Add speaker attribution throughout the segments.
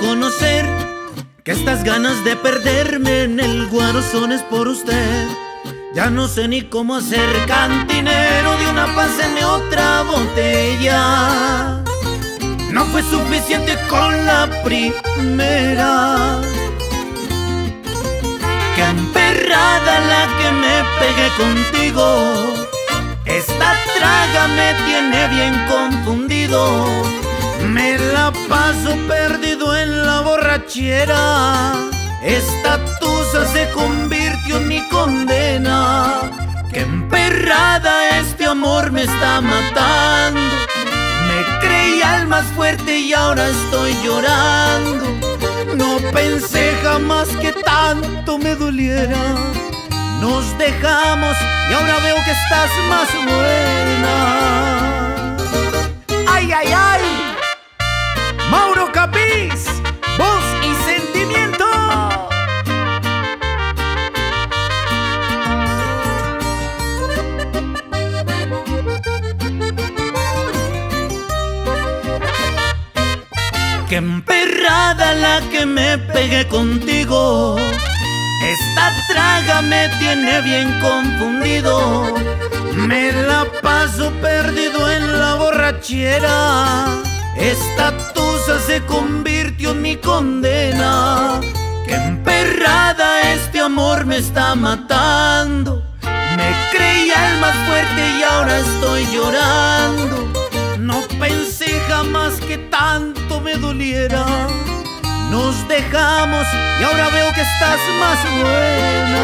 Speaker 1: reconocer que estas ganas de perderme en el guarosón es por usted. Ya no sé ni cómo hacer, cantinero de una páseme otra botella. No fue suficiente con la primera. Qué emperrada la que me pegué contigo. Esta traga me tiene bien confundido. Me la paso perdido en la borrachera. Esta tusa se convirtió en mi condena. Qué emperrada, este amor me está matando. Me creía el más fuerte y ahora estoy llorando. No pensé jamás que tanto me doliera. Nos dejamos y ahora veo que estás más buena. ¡Ay, ay, ay! Mauro Capiz, voz y sentimiento. Qué emperrada la que me pegué contigo. Esta traga me tiene bien confundido. Me la paso perdido en la borrachera. Esta tusa se convirtió en mi condena. Qué emperrada, este amor me está matando. Me creía el más fuerte y ahora estoy llorando. No pensé jamás que tanto me doliera. Nos dejamos y ahora veo que estás más buena.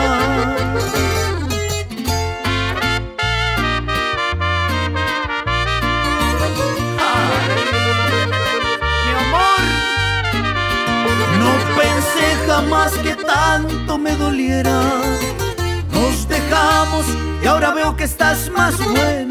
Speaker 1: Mi amor, no pensé jamás que tanto me doliera. Nos dejamos y ahora veo que estás más buena.